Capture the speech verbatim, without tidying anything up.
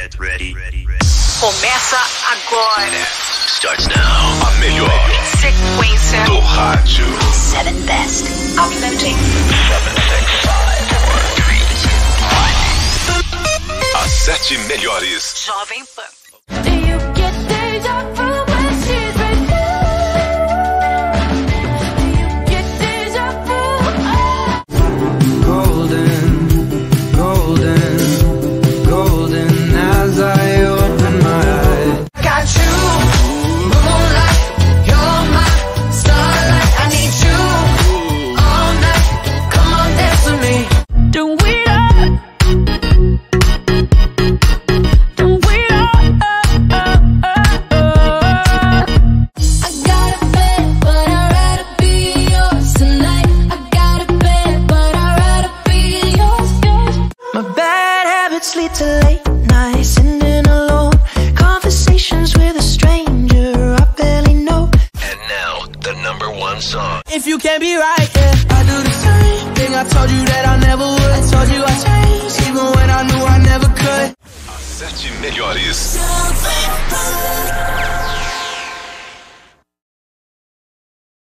Get ready. Começa agora. Starts now. A melhor sequência do rádio. Seven best. Uploading. seven, six, five, four, three, two, one. As sete melhores. Jovem Pan. Do you get deja vu when she's with you? Do you get deja vu? Golden, golden, golden as I open my eyes. Got you, moonlight, you're my starlight. I need you all night. Come on, dance with me. Don't we all? Don't we all? Oh, oh, oh, oh. I got a bed, but I'd rather be yours tonight. I got a bed, but I'd rather be yours, yours. My bad habits lead to late nights, sitting alone, conversations with a stranger I barely know. And now, the number one song. If you can't be right, yeah, I do the same thing. I told you that I never would. I told you I changed, even when I knew I never could. As sete melhores. Jovem Pan.